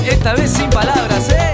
Esta vez sin palabras, ¿eh?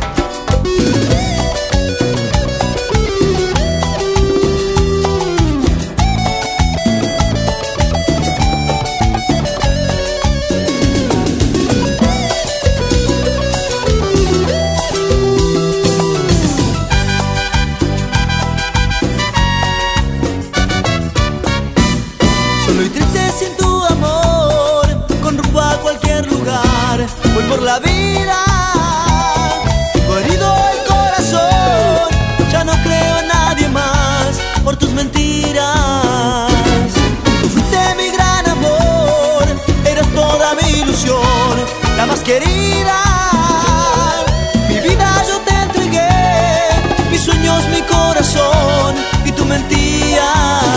Solo y triste sin tu amor, con rumbo a cualquier lugar, voy por la vida, tengo herido el corazón, ya no creo en nadie más por tus mentiras. Tú fuiste mi gran amor, eras toda mi ilusión, la más querida. Mi vida yo te entregué, mis sueños, mi corazón, y tú mentías.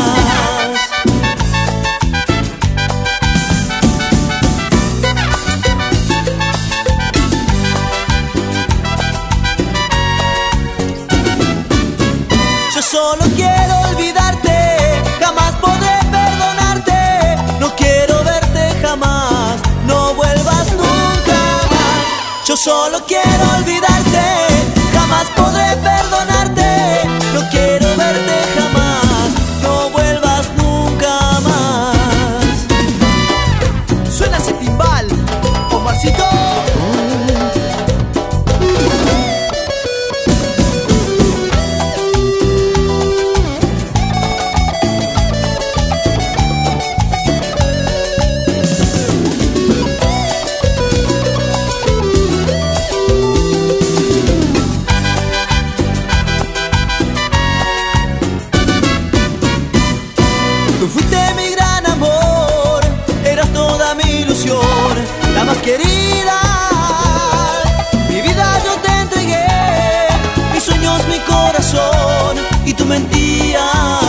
Yo solo quiero olvidarte, jamás podré perdonarte. No quiero verte jamás, no vuelvas nunca más. Yo solo quiero olvidarte, jamás podré perdonarte. No quiero verte jamás, no vuelvas nunca más. Suena ese timbal, Omarcito. Tú fuiste mi gran amor, eras toda mi ilusión, la más querida. Mi vida yo te entregué, mis sueños, mi corazón, y tú mentías.